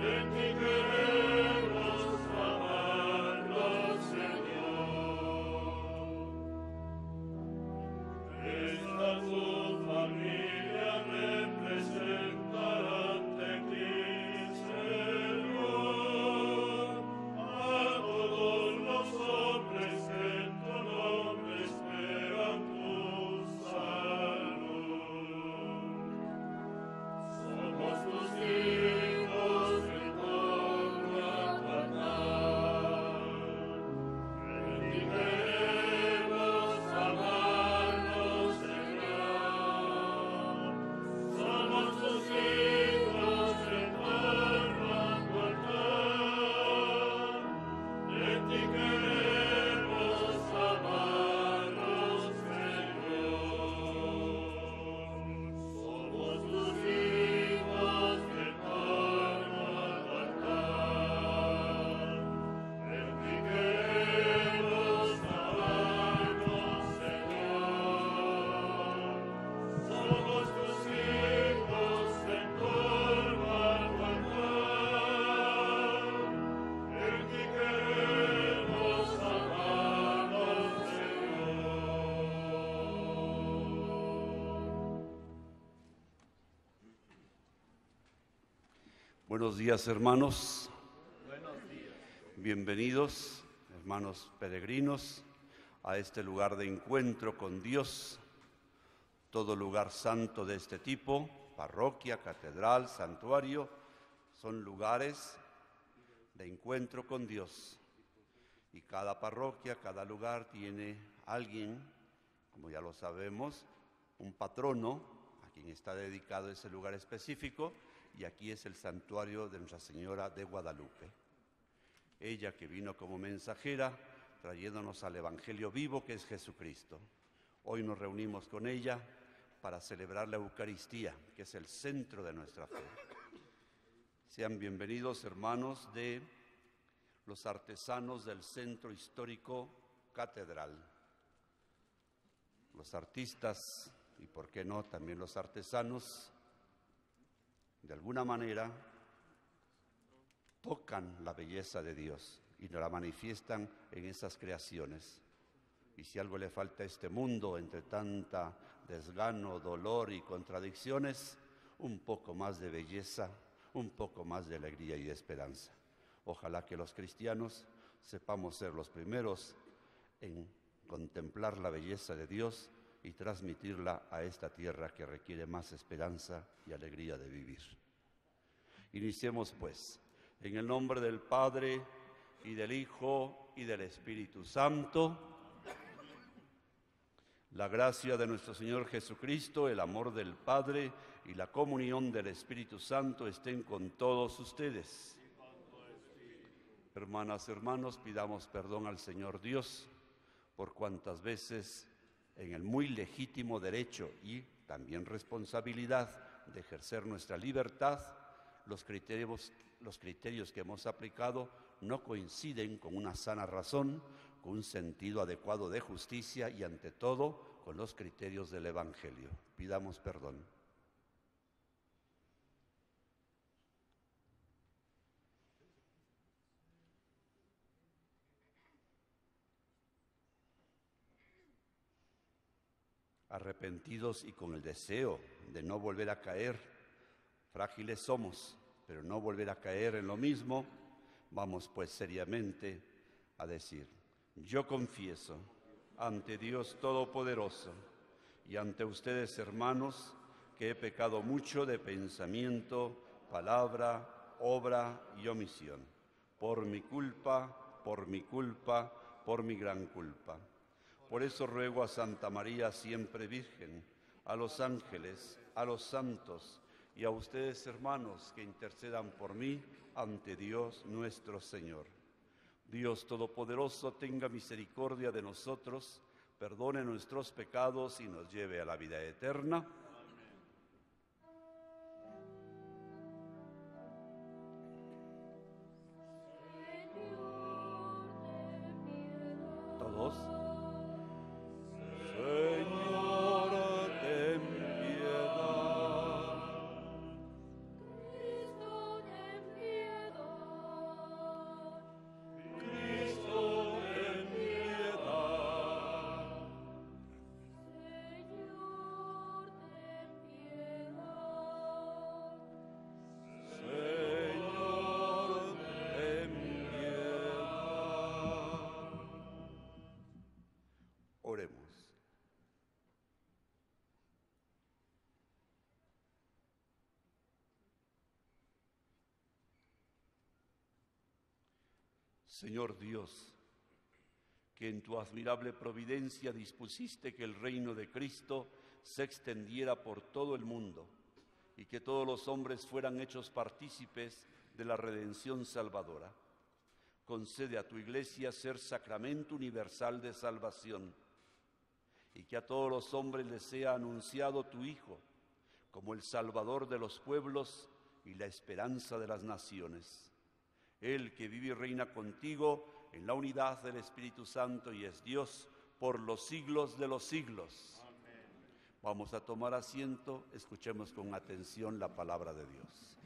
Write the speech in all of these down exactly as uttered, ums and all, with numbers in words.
Buenos días, hermanos. Buenos días. Bienvenidos, hermanos peregrinos, a este lugar de encuentro con Dios. Todo lugar santo de este tipo, parroquia, catedral, santuario, son lugares de encuentro con Dios. Y cada parroquia, cada lugar tiene alguien, como ya lo sabemos, un patrono a quien está dedicado ese lugar específico. Y aquí es el santuario de Nuestra Señora de Guadalupe. Ella que vino como mensajera, trayéndonos al Evangelio vivo que es Jesucristo. Hoy nos reunimos con ella para celebrar la Eucaristía, que es el centro de nuestra fe. Sean bienvenidos, hermanos de los artesanos del Centro Histórico Catedral. Los artistas, y por qué no, también los artesanos, de alguna manera tocan la belleza de Dios y nos la manifiestan en esas creaciones. Y si algo le falta a este mundo, entre tanta desgano, dolor y contradicciones, un poco más de belleza, un poco más de alegría y de esperanza. Ojalá que los cristianos sepamos ser los primeros en contemplar la belleza de Dios y transmitirla a esta tierra que requiere más esperanza y alegría de vivir. Iniciemos pues, en el nombre del Padre, y del Hijo, y del Espíritu Santo. La gracia de nuestro Señor Jesucristo, el amor del Padre y la comunión del Espíritu Santo estén con todos ustedes. Hermanas, hermanos, pidamos perdón al Señor Dios por cuantas veces, en el muy legítimo derecho y también responsabilidad de ejercer nuestra libertad, los criterios, los criterios que hemos aplicado no coinciden con una sana razón, con un sentido adecuado de justicia y, ante todo, con los criterios del Evangelio. Pidamos perdón. Arrepentidos y con el deseo de no volver a caer, frágiles somos, pero no volver a caer en lo mismo, vamos pues seriamente a decir: yo confieso ante Dios Todopoderoso y ante ustedes, hermanos, que he pecado mucho de pensamiento, palabra, obra y omisión, por mi culpa, por mi culpa, por mi gran culpa. Por eso ruego a Santa María, siempre Virgen, a los ángeles, a los santos y a ustedes, hermanos, que intercedan por mí ante Dios nuestro Señor. Dios Todopoderoso tenga misericordia de nosotros, perdone nuestros pecados y nos lleve a la vida eterna. Todos. Señor, ten piedad. Cristo, ten piedad. Señor Dios, que en tu admirable providencia dispusiste que el reino de Cristo se extendiera por todo el mundo y que todos los hombres fueran hechos partícipes de la redención salvadora. Concede a tu Iglesia ser sacramento universal de salvación y que a todos los hombres les sea anunciado tu Hijo como el Salvador de los pueblos y la esperanza de las naciones. Él que vive y reina contigo en la unidad del Espíritu Santo y es Dios por los siglos de los siglos. Amén. Vamos a tomar asiento, escuchemos con atención la palabra de Dios.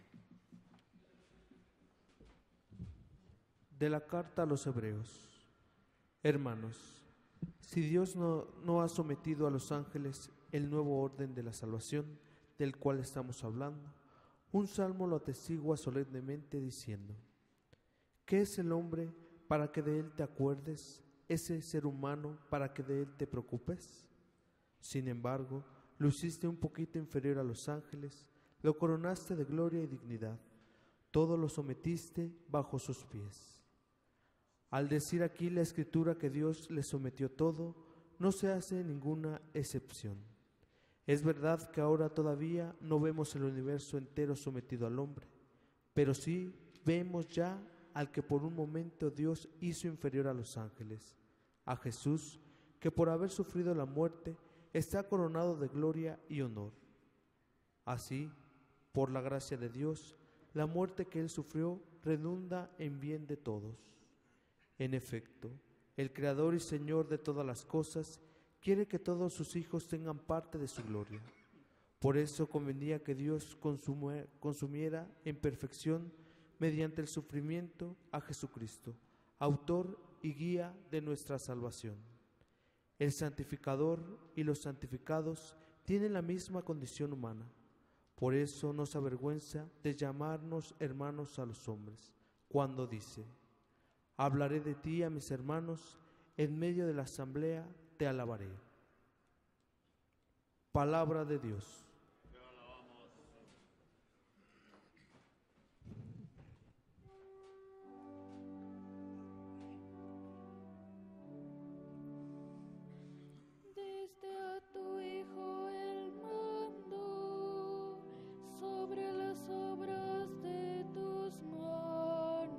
De la carta a los Hebreos. Hermanos, si Dios no, no ha sometido a los ángeles el nuevo orden de la salvación del cual estamos hablando, un salmo lo atestigua solemnemente diciendo: ¿qué es el hombre para que de él te acuerdes? ¿Ese ser humano para que de él te preocupes? Sin embargo, lo hiciste un poquito inferior a los ángeles, lo coronaste de gloria y dignidad, todo lo sometiste bajo sus pies. Al decir aquí la Escritura que Dios le sometió todo, no se hace ninguna excepción. Es verdad que ahora todavía no vemos el universo entero sometido al hombre, pero sí vemos ya al que por un momento Dios hizo inferior a los ángeles, a Jesús, que por haber sufrido la muerte está coronado de gloria y honor. Así, por la gracia de Dios, la muerte que Él sufrió redunda en bien de todos. En efecto, el Creador y Señor de todas las cosas quiere que todos sus hijos tengan parte de su gloria. Por eso convenía que Dios consumiera en perfección mediante el sufrimiento a Jesucristo, autor y guía de nuestra salvación. El santificador y los santificados tienen la misma condición humana. Por eso no se avergüenza de llamarnos hermanos a los hombres, cuando dice: hablaré de ti a mis hermanos, en medio de la asamblea te alabaré. Palabra de Dios. Diste a tu Hijo el mando sobre las obras de tus manos.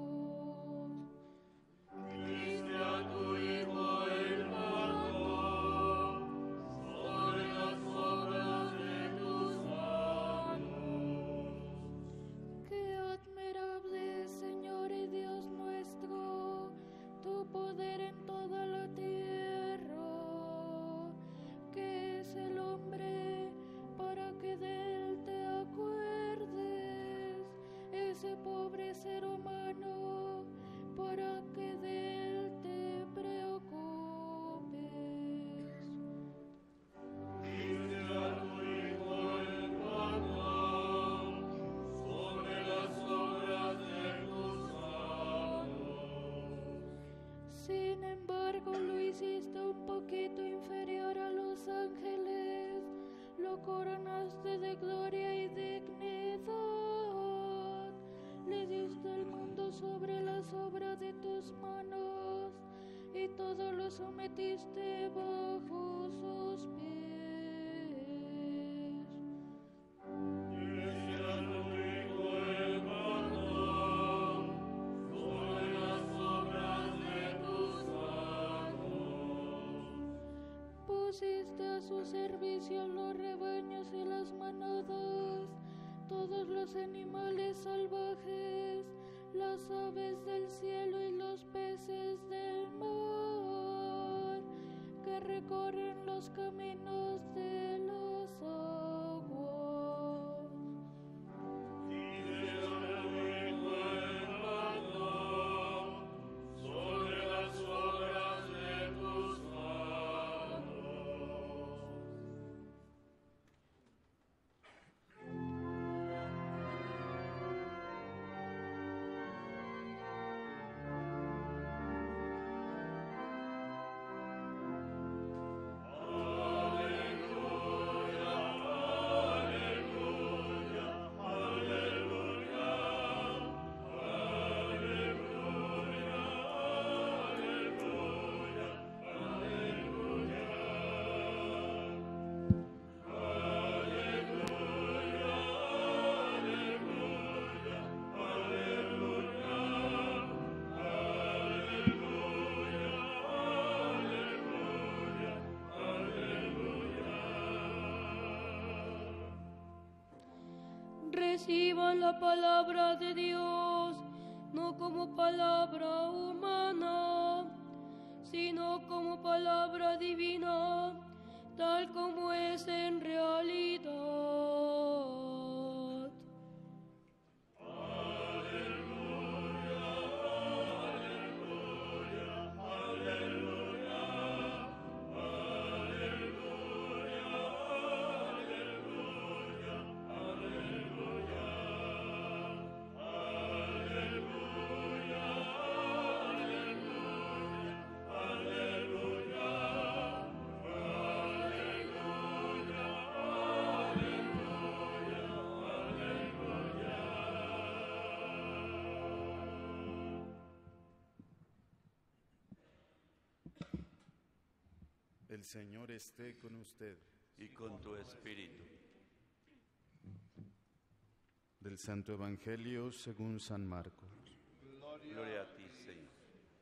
Diste a tu Hijo el mando sobre las obras de tus manos. Qué admirable, Señor y Dios nuestro, tu poder en toda la tierra. ¿Qué es el hombre para que de él te acuerdes? Ese pobre ser humano para que de él te preocupes. Diste a tu Hijo el mando sobre las obras de tus manos. Sin embargo, lo hiciste un poquito inferior a los ángeles, lo coronaste de gloria y dignidad, le diste el mundo sobre las obras de tus manos, y todo lo sometiste bajo sus pies. Diste a tu Hijo el mando sobre las obras de tus manos. Pusiste a su servicio los rebaños y las manadas, todos los animales salvajes, las aves del cielo y los peces del mar, que recorren los caminos de las aguas. Diste a tu Hijo el mando sobre las obras de tus manos. Aleluya, reciban la palabra de Dios, no como palabra humana, sino como palabra divina, tal como es en realidad. El Señor esté con usted. Y con tu espíritu. Del Santo Evangelio según San Marcos. Gloria a ti, Señor.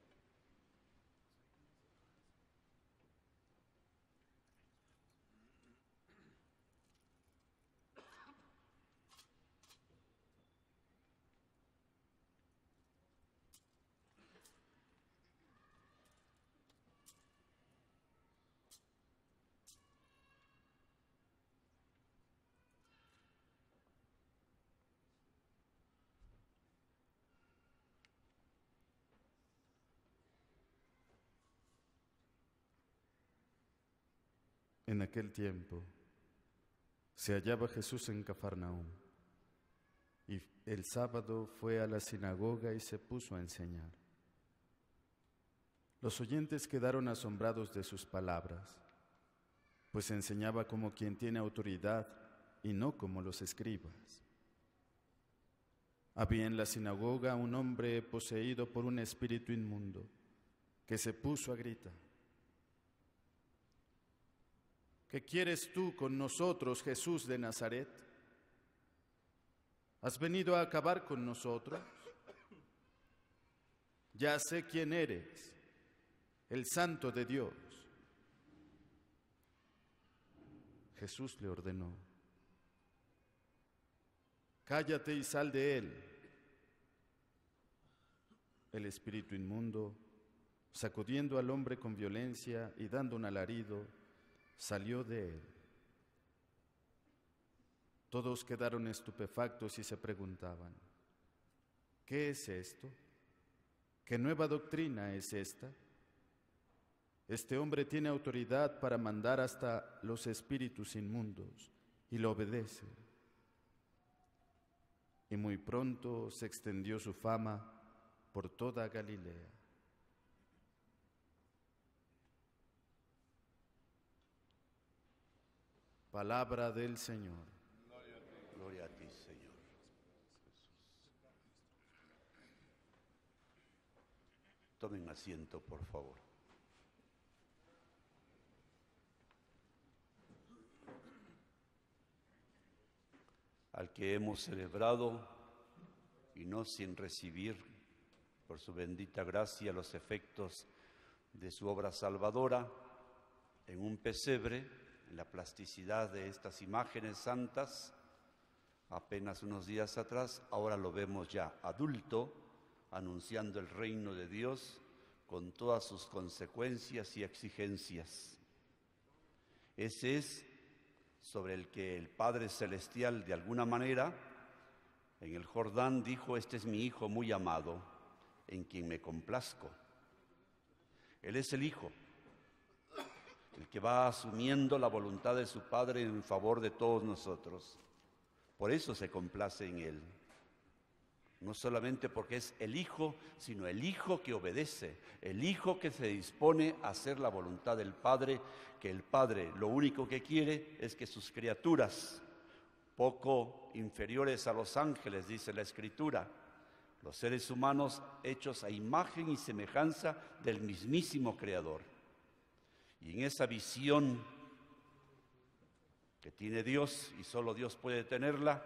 En aquel tiempo se hallaba Jesús en Cafarnaúm, y el sábado fue a la sinagoga y se puso a enseñar. Los oyentes quedaron asombrados de sus palabras, pues enseñaba como quien tiene autoridad y no como los escribas. Había en la sinagoga un hombre poseído por un espíritu inmundo, que se puso a gritar: ¿qué quieres tú con nosotros, Jesús de Nazaret? ¿Has venido a acabar con nosotros? Ya sé quién eres, el Santo de Dios. Jesús le ordenó: cállate y sal de él. El espíritu inmundo, sacudiendo al hombre con violencia y dando un alarido, salió de él. Todos quedaron estupefactos y se preguntaban: ¿qué es esto? ¿Qué nueva doctrina es esta? Este hombre tiene autoridad para mandar hasta los espíritus inmundos y lo obedece. Y muy pronto se extendió su fama por toda Galilea. Palabra del Señor. Gloria a ti, Señor. Tomen asiento, por favor. Al que hemos celebrado, y no sin recibir por su bendita gracia los efectos de su obra salvadora, en un pesebre, en la plasticidad de estas imágenes santas, apenas unos días atrás, ahora lo vemos ya adulto, anunciando el reino de Dios con todas sus consecuencias y exigencias. Ese es sobre el que el Padre Celestial, de alguna manera, en el Jordán dijo: este es mi Hijo muy amado, en quien me complazco. Él es el Hijo, el que va asumiendo la voluntad de su Padre en favor de todos nosotros. Por eso se complace en Él. No solamente porque es el Hijo, sino el Hijo que obedece, el Hijo que se dispone a hacer la voluntad del Padre, que el Padre lo único que quiere es que sus criaturas, poco inferiores a los ángeles, dice la Escritura, los seres humanos hechos a imagen y semejanza del mismísimo Creador. Y en esa visión que tiene Dios, y solo Dios puede tenerla,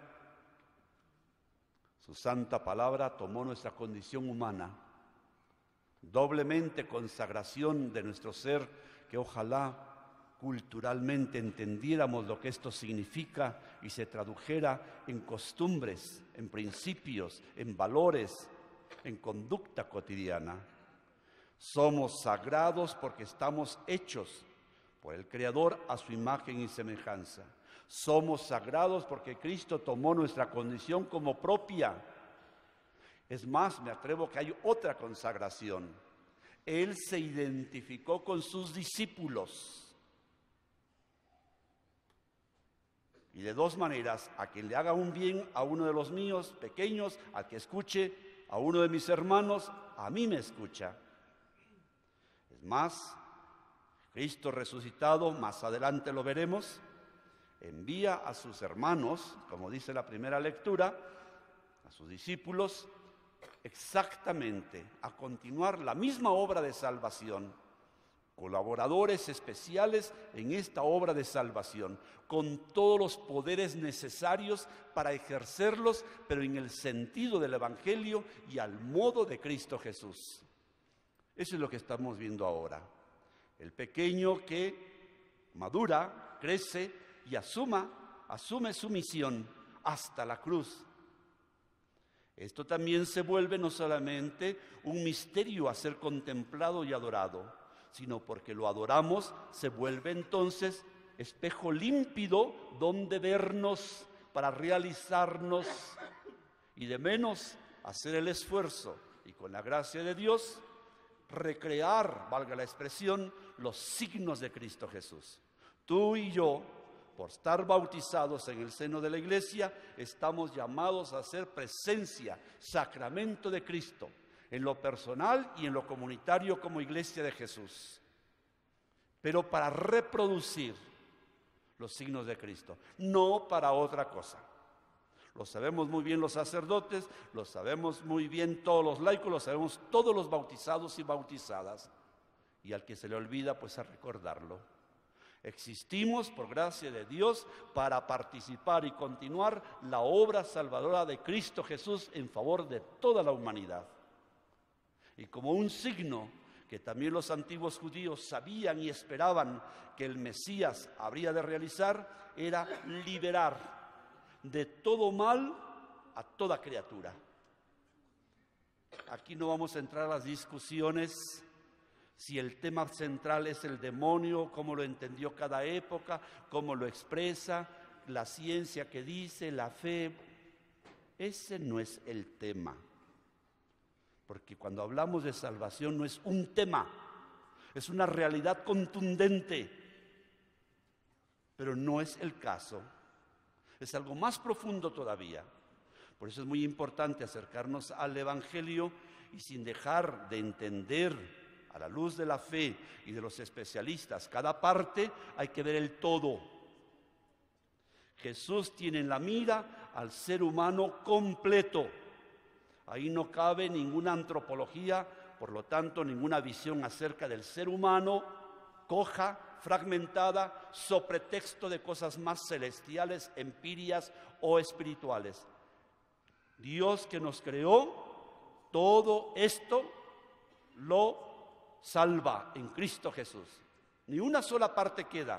su santa palabra tomó nuestra condición humana, doblemente consagración de nuestro ser, que ojalá culturalmente entendiéramos lo que esto significa y se tradujera en costumbres, en principios, en valores, en conducta cotidiana. Somos sagrados porque estamos hechos por el Creador a su imagen y semejanza. Somos sagrados porque Cristo tomó nuestra condición como propia. Es más, me atrevo que hay otra consagración. Él se identificó con sus discípulos. Y de dos maneras: a quien le haga un bien a uno de los míos pequeños, al que escuche a uno de mis hermanos, a mí me escucha. Es más, Cristo resucitado, más adelante lo veremos, envía a sus hermanos, como dice la primera lectura, a sus discípulos, exactamente a continuar la misma obra de salvación, colaboradores especiales en esta obra de salvación, con todos los poderes necesarios para ejercerlos, pero en el sentido del Evangelio y al modo de Cristo Jesús. Eso es lo que estamos viendo ahora. El pequeño que madura, crece y asuma, asume su misión hasta la cruz. Esto también se vuelve no solamente un misterio a ser contemplado y adorado, sino porque lo adoramos, se vuelve entonces espejo límpido donde vernos para realizarnos y de menos hacer el esfuerzo y con la gracia de Dios recrear, valga la expresión, los signos de Cristo Jesús. Tú y yo, por estar bautizados en el seno de la Iglesia, estamos llamados a hacer presencia, sacramento de Cristo, en lo personal y en lo comunitario como Iglesia de Jesús, pero para reproducir los signos de Cristo, no para otra cosa. Lo sabemos muy bien los sacerdotes, lo sabemos muy bien todos los laicos, lo sabemos todos los bautizados y bautizadas, y al que se le olvida, pues a recordarlo. Existimos, por gracia de Dios, para participar y continuar la obra salvadora de Cristo Jesús en favor de toda la humanidad. Y como un signo que también los antiguos judíos sabían y esperaban que el Mesías habría de realizar, era liberar de todo mal a toda criatura. Aquí no vamos a entrar a las discusiones si el tema central es el demonio, cómo lo entendió cada época, cómo lo expresa, la ciencia que dice, la fe. Ese no es el tema. Porque cuando hablamos de salvación no es un tema, es una realidad contundente, pero no es el caso. Es algo más profundo todavía. Por eso es muy importante acercarnos al Evangelio y sin dejar de entender a la luz de la fe y de los especialistas cada parte, hay que ver el todo. Jesús tiene en la mira al ser humano completo. Ahí no cabe ninguna antropología, por lo tanto, ninguna visión acerca del ser humano coja, fragmentada, sobre texto de cosas más celestiales, empíricas o espirituales. Dios que nos creó, todo esto lo salva en Cristo Jesús. Ni una sola parte queda.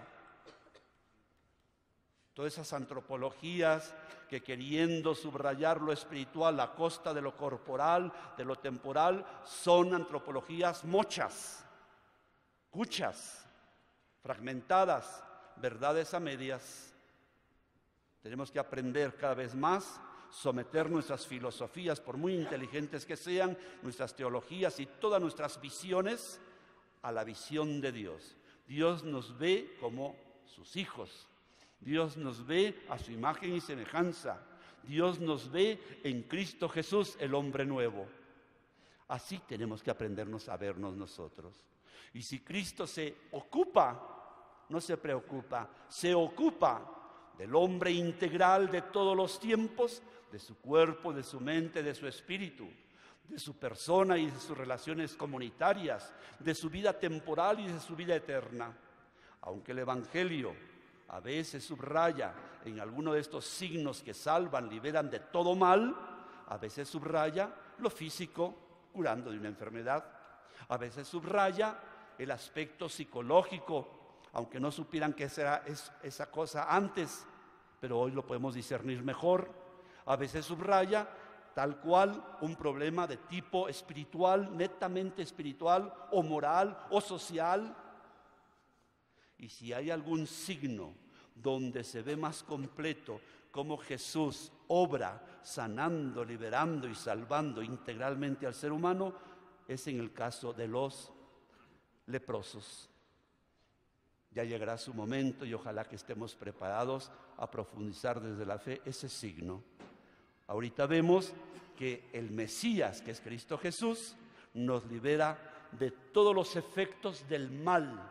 Todas esas antropologías que queriendo subrayar lo espiritual a costa de lo corporal, de lo temporal, son antropologías mochas, cuchas, fragmentadas, verdades a medias. Tenemos que aprender cada vez más, someter nuestras filosofías, por muy inteligentes que sean, nuestras teologías y todas nuestras visiones a la visión de Dios. Dios nos ve como sus hijos. Dios nos ve a su imagen y semejanza. Dios nos ve en Cristo Jesús, el hombre nuevo. Así tenemos que aprendernos a vernos nosotros. Y si Cristo se ocupa, no se preocupa, se ocupa del hombre integral de todos los tiempos, de su cuerpo, de su mente, de su espíritu, de su persona y de sus relaciones comunitarias, de su vida temporal y de su vida eterna. Aunque el Evangelio a veces subraya en alguno de estos signos que salvan, liberan de todo mal, a veces subraya lo físico, curando de una enfermedad, a veces subraya el aspecto psicológico, aunque no supieran que esa, es, esa cosa antes, pero hoy lo podemos discernir mejor. A veces subraya tal cual un problema de tipo espiritual, netamente espiritual, o moral, o social. Y si hay algún signo donde se ve más completo cómo Jesús obra sanando, liberando y salvando integralmente al ser humano, es en el caso de los leprosos. Ya llegará su momento y ojalá que estemos preparados a profundizar desde la fe ese signo. Ahorita vemos que el Mesías, que es Cristo Jesús, nos libera de todos los efectos del mal.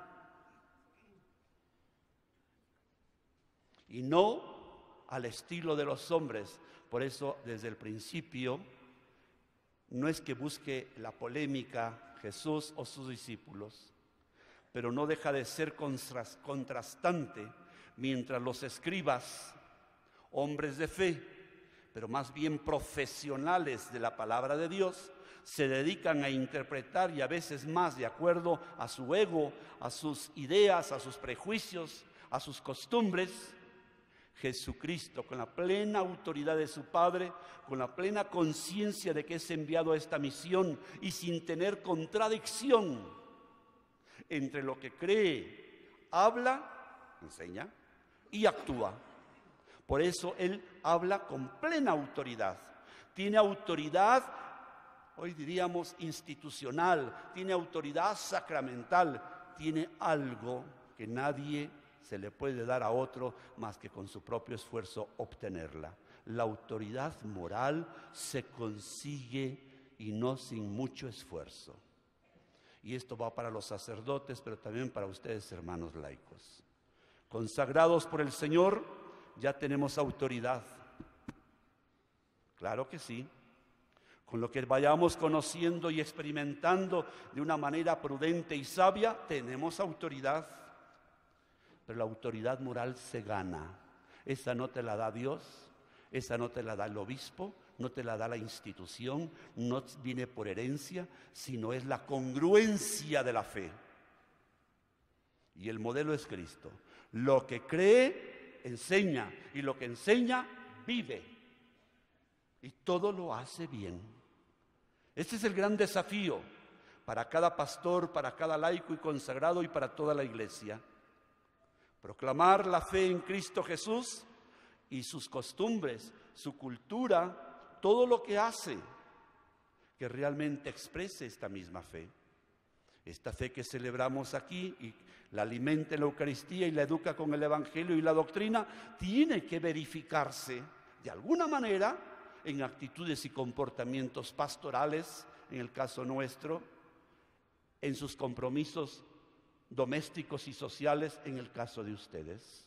Y no al estilo de los hombres. Por eso, desde el principio, no es que busque la polémica Jesús o sus discípulos, pero no deja de ser contrastante mientras los escribas, hombres de fe, pero más bien profesionales de la palabra de Dios, se dedican a interpretar y a veces más de acuerdo a su ego, a sus ideas, a sus prejuicios, a sus costumbres. Jesucristo, con la plena autoridad de su Padre, con la plena conciencia de que es enviado a esta misión y sin tener contradicción entre lo que cree, habla, enseña y actúa. Por eso Él habla con plena autoridad. Tiene autoridad, hoy diríamos institucional, tiene autoridad sacramental, tiene algo que nadie se le puede dar a otro más que con su propio esfuerzo obtenerla. La autoridad moral se consigue y no sin mucho esfuerzo. Y esto va para los sacerdotes, pero también para ustedes, hermanos laicos. Consagrados por el Señor, ya tenemos autoridad. Claro que sí. Con lo que vayamos conociendo y experimentando de una manera prudente y sabia, tenemos autoridad. Pero la autoridad moral se gana. Esa no te la da Dios, esa no te la da el obispo, no te la da la institución, no viene por herencia, sino es la congruencia de la fe. Y el modelo es Cristo. Lo que cree, enseña, y lo que enseña, vive. Y todo lo hace bien. Este es el gran desafío para cada pastor, para cada laico y consagrado y para toda la iglesia. Proclamar la fe en Cristo Jesús y sus costumbres, su cultura, todo lo que hace que realmente exprese esta misma fe. Esta fe que celebramos aquí y la alimenta en la Eucaristía y la educa con el Evangelio y la doctrina, tiene que verificarse de alguna manera en actitudes y comportamientos pastorales, en el caso nuestro, en sus compromisos domésticos y sociales, en el caso de ustedes,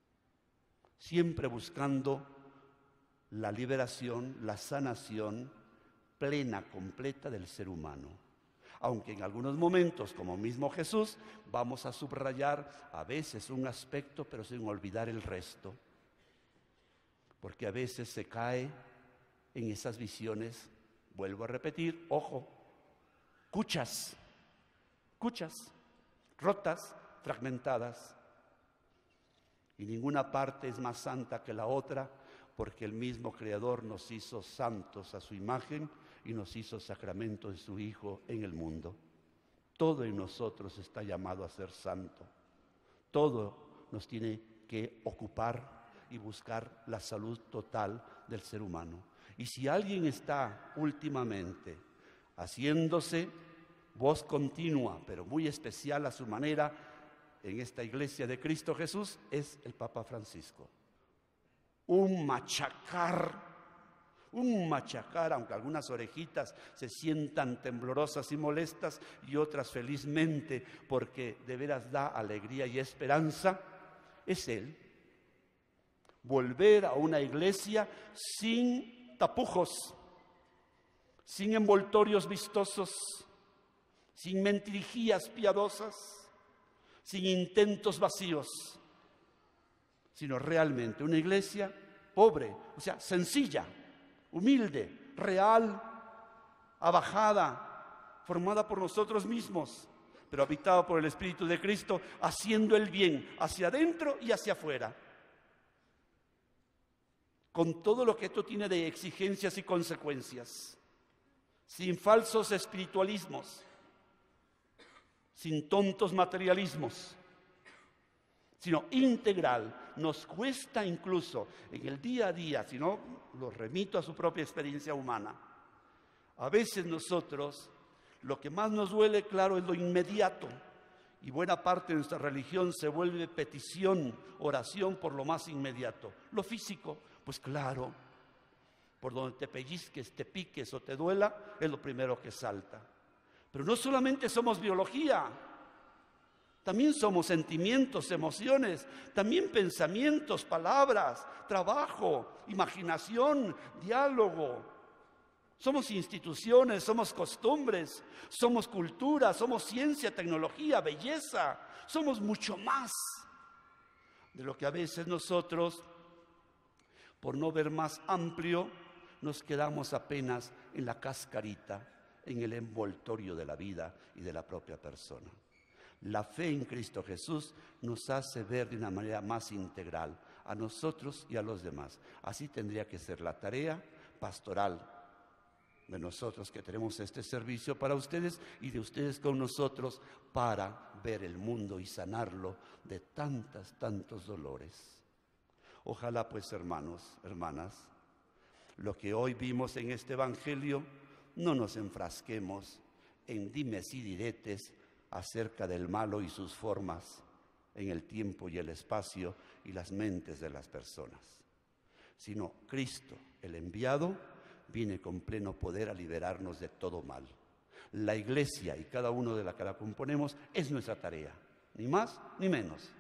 siempre buscando la liberación, la sanación plena, completa del ser humano. Aunque en algunos momentos, como mismo Jesús, vamos a subrayar a veces un aspecto, pero sin olvidar el resto, porque a veces se cae en esas visiones, vuelvo a repetir, ojo, cuchas, cuchas, rotas, fragmentadas, y ninguna parte es más santa que la otra, porque el mismo Creador nos hizo santos a su imagen y nos hizo sacramento de su Hijo en el mundo. Todo en nosotros está llamado a ser santo. Todo nos tiene que ocupar y buscar la salud total del ser humano. Y si alguien está últimamente haciéndose voz continua, pero muy especial a su manera, en esta iglesia de Cristo Jesús, es el Papa Francisco. Un machacar, un machacar, aunque algunas orejitas se sientan temblorosas y molestas y otras felizmente, porque de veras da alegría y esperanza, es Él. Volver a una iglesia sin tapujos, sin envoltorios vistosos, sin mentirijillas piadosas, sin intentos vacíos, sino realmente una iglesia pobre, o sea, sencilla, humilde, real, abajada, formada por nosotros mismos, pero habitado por el Espíritu de Cristo, haciendo el bien hacia adentro y hacia afuera. Con todo lo que esto tiene de exigencias y consecuencias, sin falsos espiritualismos, sin tontos materialismos, sino integral. Nos cuesta incluso en el día a día, si no, lo remito a su propia experiencia humana. A veces nosotros, lo que más nos duele, claro, es lo inmediato. Y buena parte de nuestra religión se vuelve petición, oración por lo más inmediato. Lo físico, pues claro, por donde te pellizques, te piques o te duela, es lo primero que salta. Pero no solamente somos biología, también somos sentimientos, emociones, también pensamientos, palabras, trabajo, imaginación, diálogo. Somos instituciones, somos costumbres, somos cultura, somos ciencia, tecnología, belleza. Somos mucho más de lo que a veces nosotros, por no ver más amplio, nos quedamos apenas en la cascarita, en el envoltorio de la vida y de la propia persona. La fe en Cristo Jesús nos hace ver de una manera más integral a nosotros y a los demás. Así tendría que ser la tarea pastoral de nosotros que tenemos este servicio para ustedes y de ustedes con nosotros para ver el mundo y sanarlo de tantos, tantos dolores. Ojalá pues, hermanos, hermanas, lo que hoy vimos en este Evangelio, no nos enfrasquemos en dimes y diretes acerca del malo y sus formas en el tiempo y el espacio y las mentes de las personas, sino Cristo, el enviado, viene con pleno poder a liberarnos de todo mal. La Iglesia y cada uno de la que la componemos es nuestra tarea, ni más ni menos.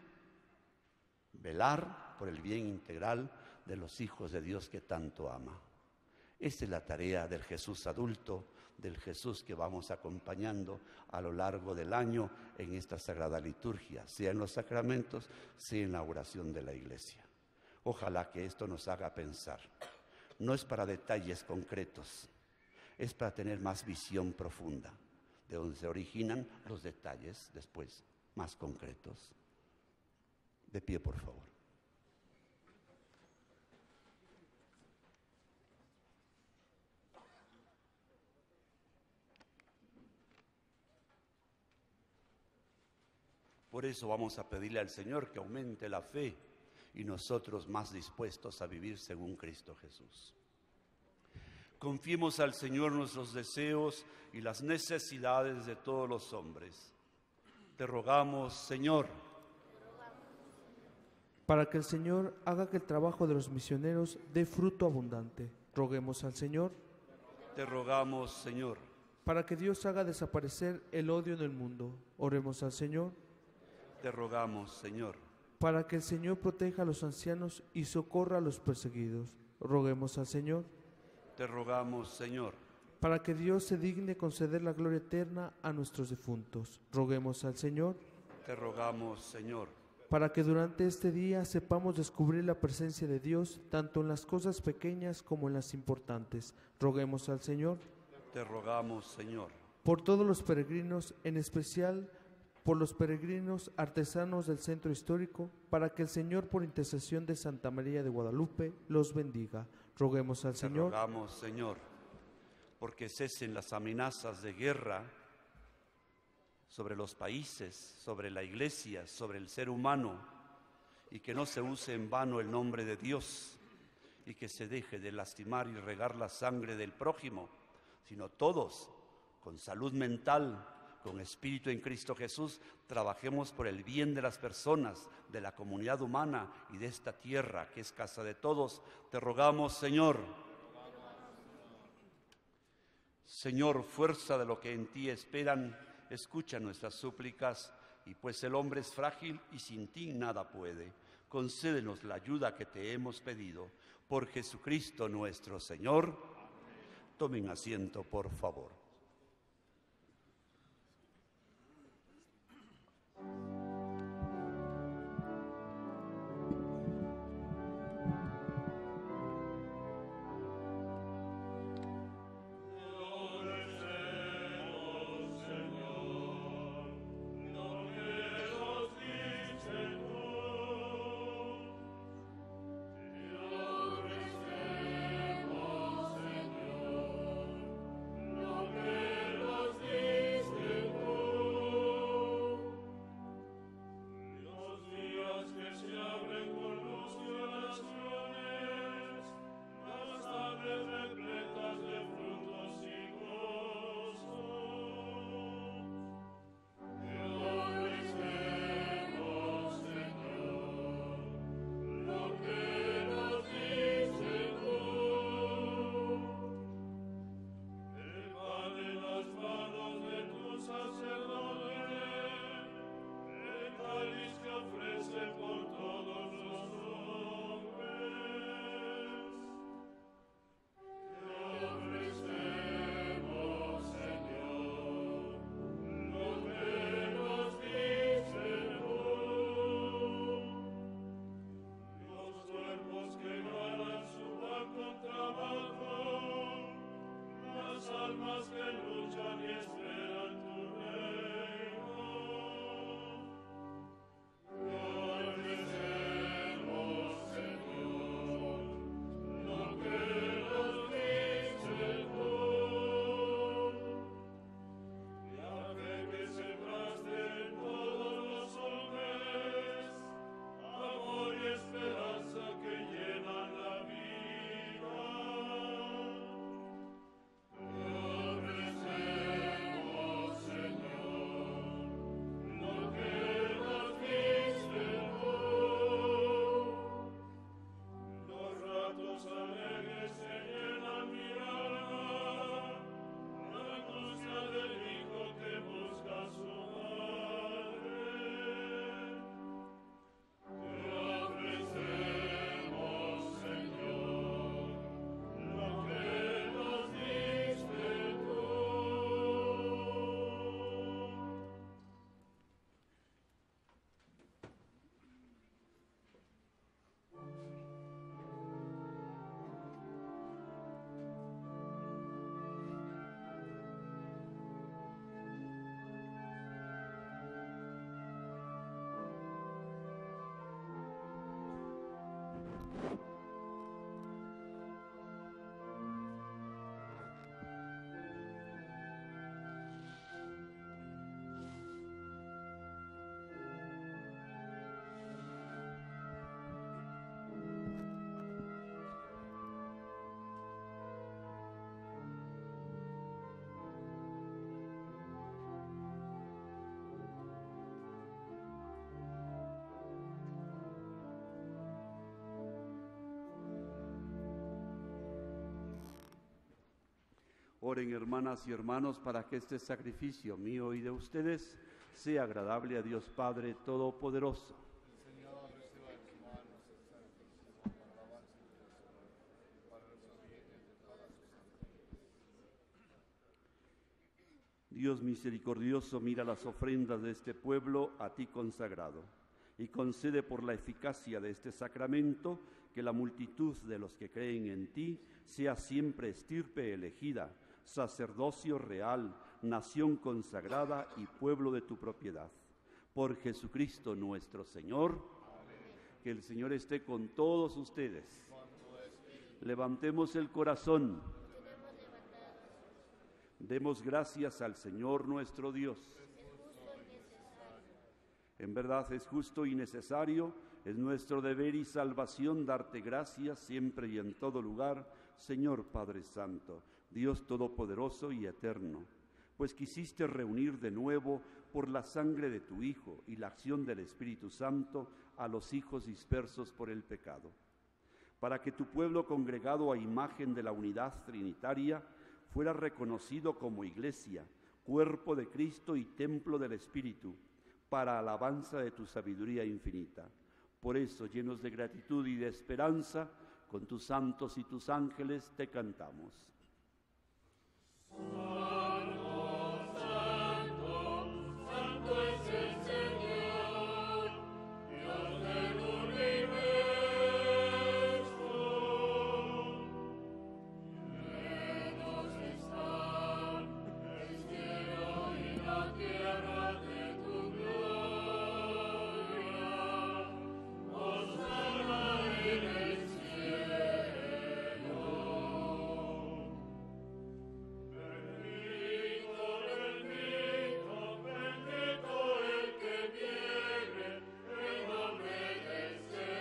Velar por el bien integral de los hijos de Dios que tanto ama. Esta es la tarea del Jesús adulto, del Jesús que vamos acompañando a lo largo del año en esta sagrada liturgia, sea en los sacramentos, sea en la oración de la Iglesia. Ojalá que esto nos haga pensar. No es para detalles concretos, es para tener más visión profunda, de donde se originan los detalles después más concretos. De pie, por favor. Por eso vamos a pedirle al Señor que aumente la fe y nosotros más dispuestos a vivir según Cristo Jesús. Confiemos al Señor nuestros deseos y las necesidades de todos los hombres. Te rogamos, Señor, para que el Señor haga que el trabajo de los misioneros dé fruto abundante. Roguemos al Señor. Te rogamos, Señor, para que Dios haga desaparecer el odio en el mundo. Oremos al Señor. Te rogamos, Señor, para que el Señor proteja a los ancianos y socorra a los perseguidos. Roguemos al Señor. Te rogamos, Señor, para que Dios se digne conceder la gloria eterna a nuestros difuntos. Roguemos al Señor. Te rogamos, Señor, para que durante este día sepamos descubrir la presencia de Dios tanto en las cosas pequeñas como en las importantes. Roguemos al Señor. Te rogamos, Señor, por todos los peregrinos, en especial por los peregrinos artesanos del centro histórico, para que el Señor, por intercesión de Santa María de Guadalupe, los bendiga. Roguemos al Señor. Te rogamos, Señor, porque cesen las amenazas de guerra sobre los países, sobre la Iglesia, sobre el ser humano, y que no se use en vano el nombre de Dios, y que se deje de lastimar y regar la sangre del prójimo, sino todos, con salud mental, con espíritu en Cristo Jesús, trabajemos por el bien de las personas, de la comunidad humana y de esta tierra que es casa de todos. Te rogamos, Señor. Señor, fuerza de lo que en ti esperan, escucha nuestras súplicas, y pues el hombre es frágil y sin ti nada puede. Concédenos la ayuda que te hemos pedido. Por Jesucristo nuestro Señor. Tomen asiento, por favor. almas que luchan y esperan tu reino. Te ofrecemos, Señor, lo que nos diste tú. La fe que sembraste en todos los hombres, amor y esperanza que llenan la vida. Te ofrecemos, Señor, lo que nos diste tú. Los ratos alegres que llenan mi alma, la angustia del hijo que busca a su madre. Te ofrecemos, Señor, lo que nos diste tú. Oren, hermanas y hermanos, para que este sacrificio mío y de ustedes sea agradable a Dios Padre Todopoderoso. Dios misericordioso, mira las ofrendas de este pueblo a ti consagrado y concede por la eficacia de este sacramento que la multitud de los que creen en ti sea siempre estirpe elegida, sacerdocio real, nación consagrada y pueblo de tu propiedad. Por Jesucristo nuestro Señor. Amén. Que el Señor esté con todos ustedes. Levantemos el corazón. Demos gracias al Señor nuestro Dios. En verdad es justo y necesario, es nuestro deber y salvación darte gracias siempre y en todo lugar, Señor Padre Santo, Dios Todopoderoso y Eterno, pues quisiste reunir de nuevo por la sangre de tu Hijo y la acción del Espíritu Santo a los hijos dispersos por el pecado, para que tu pueblo congregado a imagen de la unidad trinitaria fuera reconocido como Iglesia, cuerpo de Cristo y templo del Espíritu, para alabanza de tu sabiduría infinita. Por eso, llenos de gratitud y de esperanza, con tus santos y tus ángeles te cantamos. Santo, santo, santo es el Señor, Dios del universo. Llenos están el cielo y la tierra de tu gloria. Hosana en el cielo. Bendito, bendito, bendito el que viene en nombre del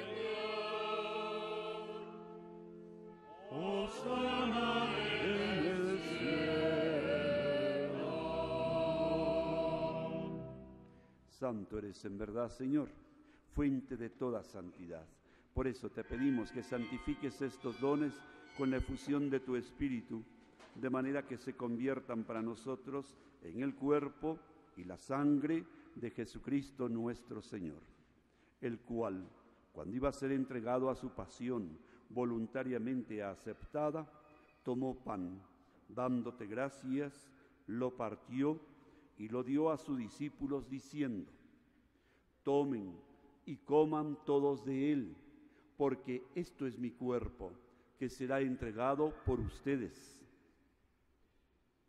Señor. Hosana en el cielo. Santo eres en verdad, Señor, fuente de toda santidad. Por eso te pedimos que santifiques estos dones con la efusión de tu Espíritu, de manera que se conviertan para nosotros en el cuerpo y la sangre de Jesucristo nuestro Señor, el cual, cuando iba a ser entregado a su pasión voluntariamente aceptada, tomó pan, dándote gracias, lo partió y lo dio a sus discípulos diciendo: tomen y coman todos de él, porque esto es mi cuerpo, que será entregado por ustedes.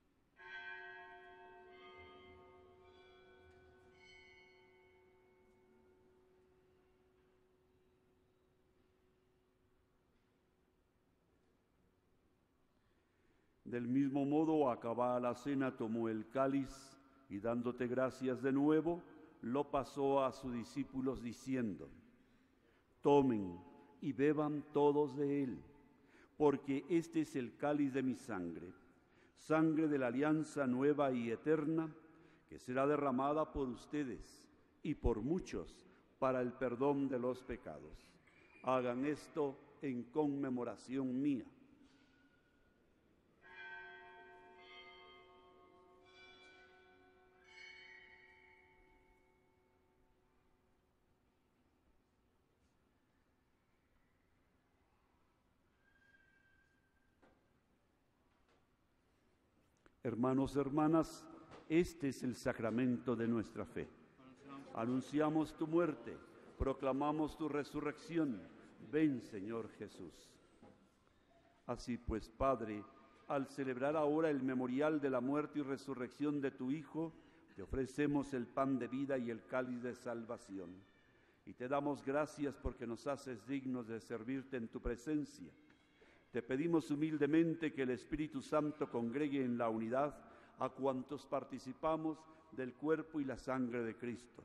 Del mismo modo, acabada la cena, tomó el cáliz y dándote gracias de nuevo, lo pasó a sus discípulos diciendo: tomen y beban todos de él, porque este es el cáliz de mi sangre, sangre de la alianza nueva y eterna, que será derramada por ustedes y por muchos para el perdón de los pecados. Hagan esto en conmemoración mía. Hermanos, hermanas, este es el sacramento de nuestra fe. Anunciamos tu muerte, proclamamos tu resurrección. Ven, Señor Jesús. Así pues, Padre, al celebrar ahora el memorial de la muerte y resurrección de tu Hijo, te ofrecemos el pan de vida y el cáliz de salvación. Y te damos gracias porque nos haces dignos de servirte en tu presencia. Te pedimos humildemente que el Espíritu Santo congregue en la unidad a cuantos participamos del cuerpo y la sangre de Cristo.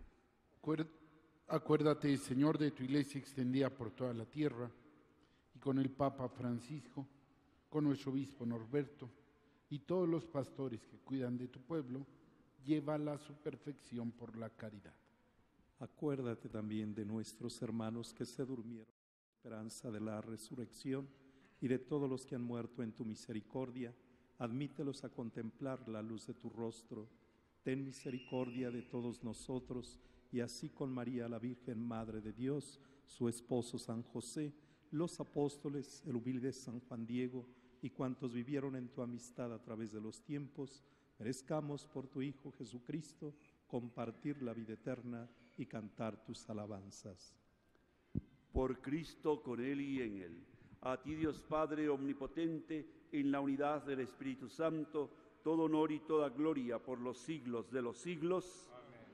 Acuérdate, Señor, de tu iglesia extendida por toda la tierra, y con el Papa Francisco, con nuestro obispo Norberto, y todos los pastores que cuidan de tu pueblo, llévala a su perfección por la caridad. Acuérdate también de nuestros hermanos que se durmieron en la esperanza de la resurrección, y de todos los que han muerto en tu misericordia, admítelos a contemplar la luz de tu rostro. Ten misericordia de todos nosotros, y así con María, la Virgen Madre de Dios, su esposo San José, los apóstoles, el humilde San Juan Diego, y cuantos vivieron en tu amistad a través de los tiempos, merezcamos por tu Hijo Jesucristo compartir la vida eterna y cantar tus alabanzas. Por Cristo, con Él y en Él. A ti, Dios Padre omnipotente, en la unidad del Espíritu Santo, todo honor y toda gloria por los siglos de los siglos. Amén.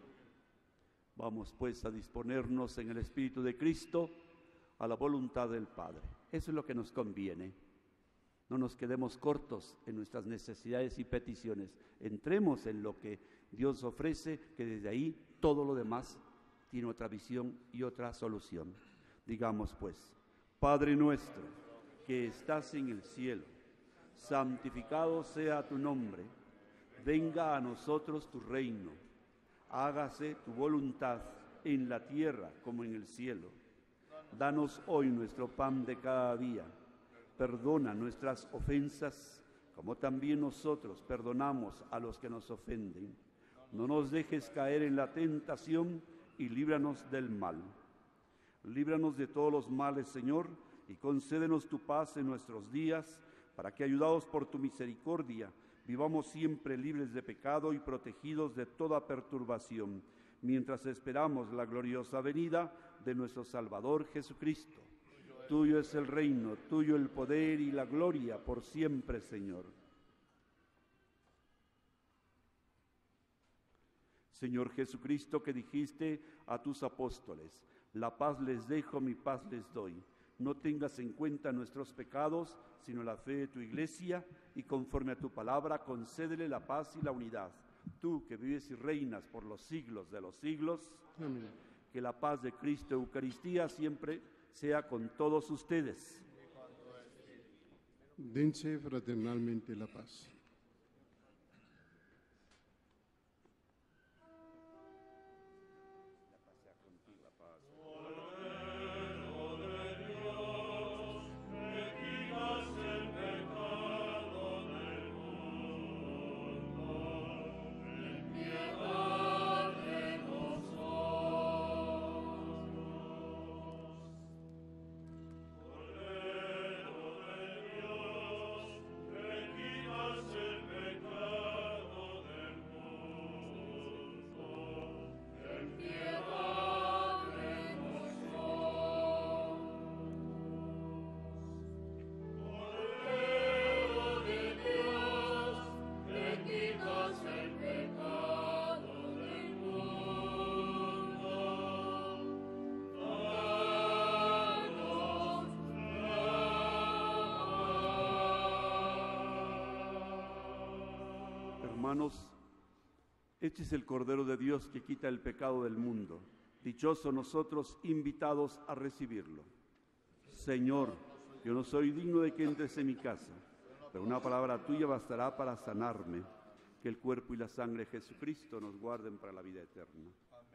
Vamos pues a disponernos en el Espíritu de Cristo a la voluntad del Padre. Eso es lo que nos conviene. No nos quedemos cortos en nuestras necesidades y peticiones. Entremos en lo que Dios ofrece, que desde ahí todo lo demás tiene otra visión y otra solución. Digamos pues: Padre nuestro, que estás en el cielo, santificado sea tu nombre. Venga a nosotros tu reino. Hágase tu voluntad en la tierra como en el cielo. Danos hoy nuestro pan de cada día. Perdona nuestras ofensas, como también nosotros perdonamos a los que nos ofenden. No nos dejes caer en la tentación y líbranos del mal. Líbranos de todos los males, Señor, y concédenos tu paz en nuestros días, para que, ayudados por tu misericordia, vivamos siempre libres de pecado y protegidos de toda perturbación, mientras esperamos la gloriosa venida de nuestro Salvador Jesucristo. Tuyo es el reino, tuyo el poder y la gloria por siempre, Señor. Señor Jesucristo, que dijiste a tus apóstoles: la paz les dejo, mi paz les doy. No tengas en cuenta nuestros pecados, sino la fe de tu Iglesia, y conforme a tu palabra, concédele la paz y la unidad. Tú, que vives y reinas por los siglos de los siglos, amén. Que la paz de Cristo, Eucaristía, siempre sea con todos ustedes. Dense fraternalmente la paz. Cordero de Dios, que quitas Hermanos, este es el Cordero de Dios que quita el pecado del mundo. Dichosos nosotros invitados a recibirlo. Señor, yo no soy digno de que entres en mi casa, pero una palabra tuya bastará para sanarme. Que el cuerpo y la sangre de Jesucristo nos guarden para la vida eterna.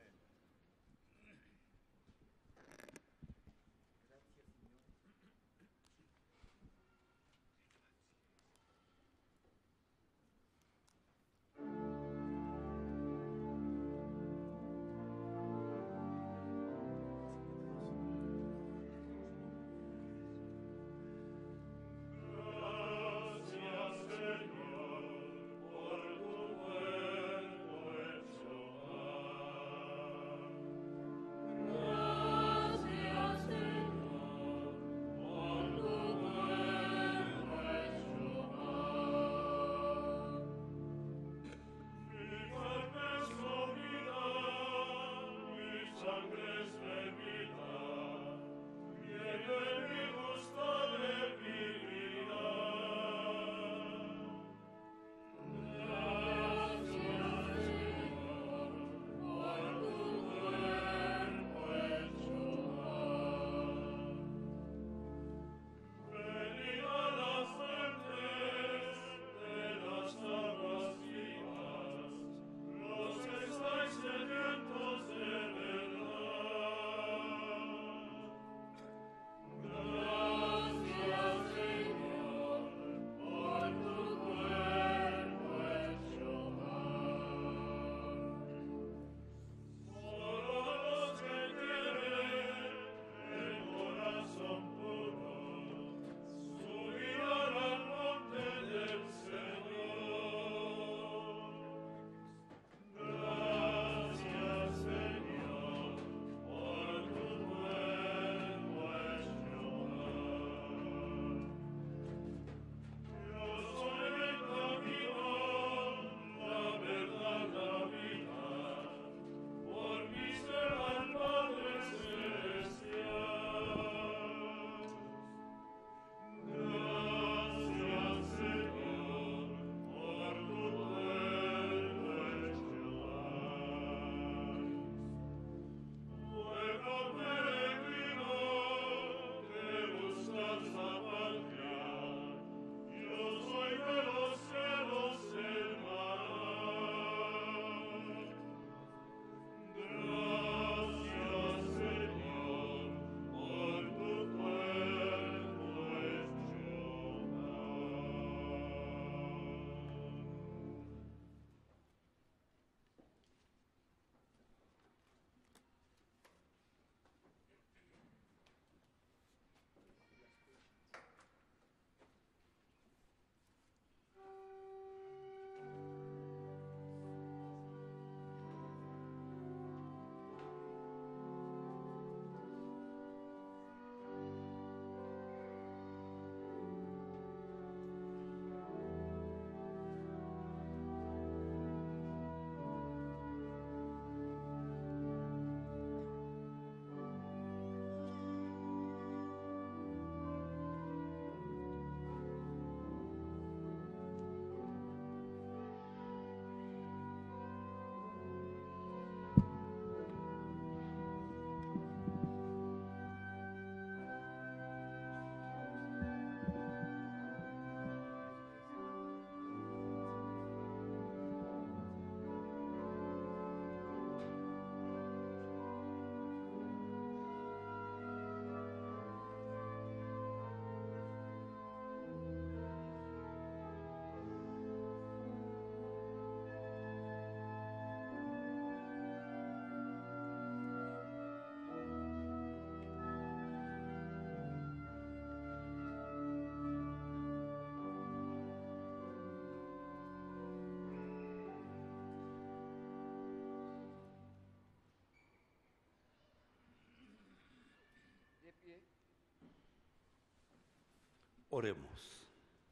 Oremos.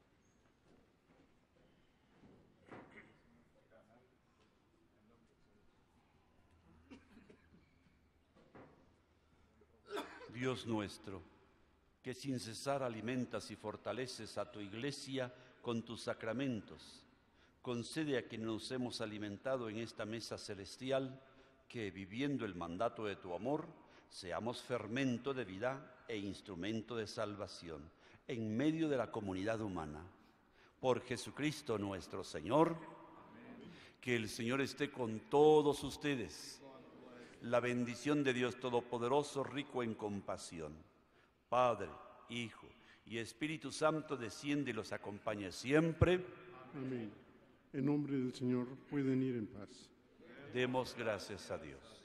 Dios nuestro, que sin cesar alimentas y fortaleces a tu Iglesia con tus sacramentos, concede a quienes nos hemos alimentado en esta mesa celestial, que viviendo el mandato de tu amor, seamos fermento de vida e instrumento de salvación en medio de la comunidad humana. Por Jesucristo nuestro Señor, que el Señor esté con todos ustedes. La bendición de Dios Todopoderoso, rico en compasión, Padre, Hijo y Espíritu Santo, desciende y los acompañe siempre. Amén. En nombre del Señor pueden ir en paz. Demos gracias a Dios.